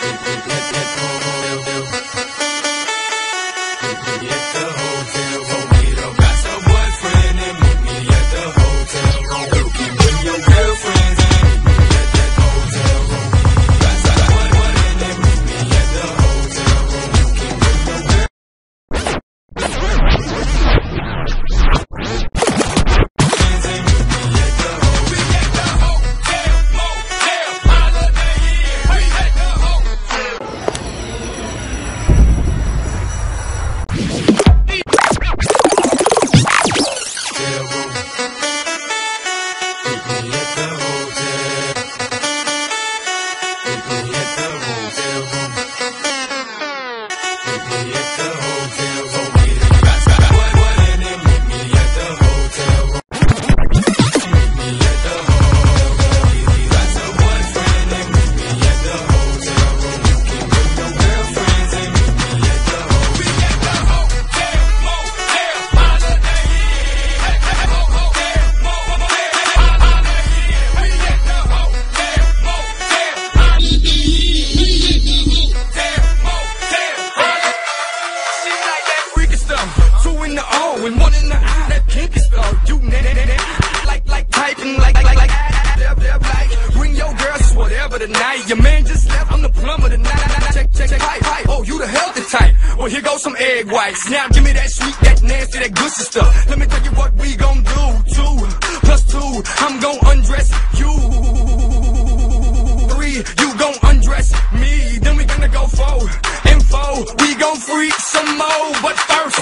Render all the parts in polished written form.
And one in the eye, that pink is you like typing, like bring your girls, whatever tonight. Your man just left, I'm the plumber tonight. Check, pipe. Oh, you the healthy type. Well, here goes some egg whites. Now give me that sweet, that nasty, that good stuff. Let me tell you what we gon' do. 2 plus 2, I'm gon' undress you. 3, you gon' undress me. Then we gonna go 4 and 4. We gon' freak some more, but first.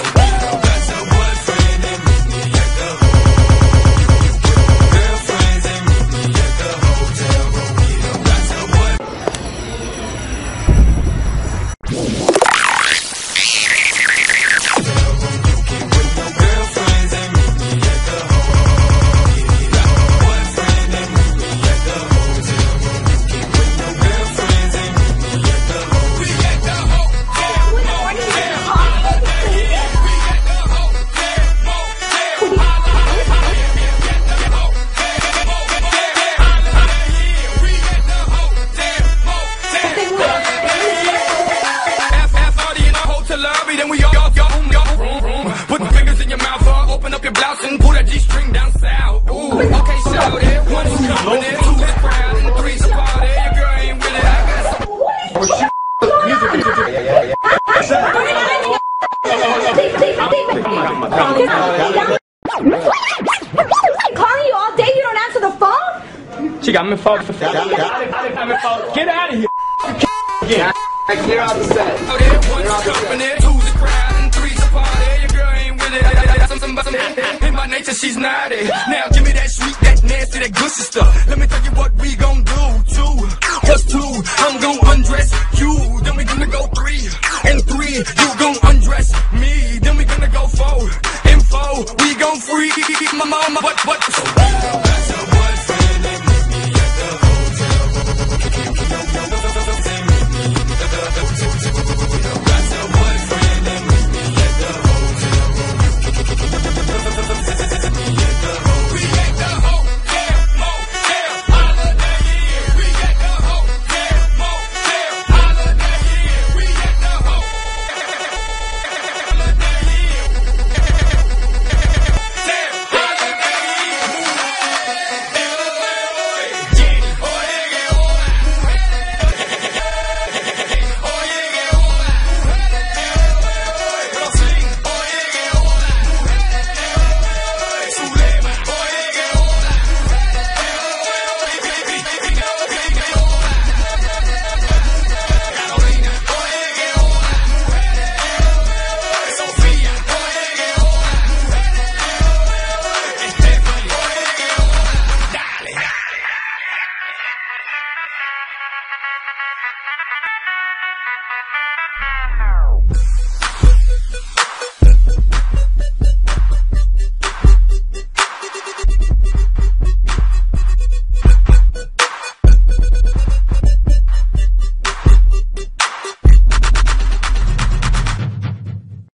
Then we all put the fingers in your mouth, open up your blouse and pull that G-string down south. Ooh, okay, shout it. 1 is coming in, 2 is crowd, and 3 is a party. Your girl ain't with it. I got calling you all day, you don't answer the phone? She got me phone. Get out of here. Clear out the set. Oh, there, 1 is coming in, 2 is a crowd, and 3 is a party. Your girl ain't with it. In my nature, she's naughty. Now give me that sweet, that nasty, that good stuff. Let me tell you what we gon' do. 2 plus 2, I'm gon' undress you. Then we gonna go 3 and 3, you gon' undress me. Then we gonna go 4 and 4, we gon' freak my mama. What?